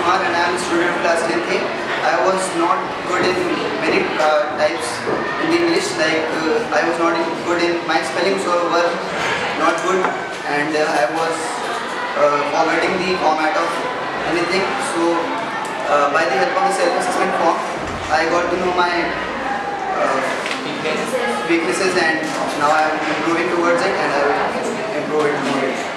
Kumar and I am a student of class 10th A. I was not good in many types in English, like I was not good in my spellings were not good, and I was forgetting the format of anything. So by the help of the self-assessment form, I got to know my weaknesses, and now I am improving towards it, and I will improve it more.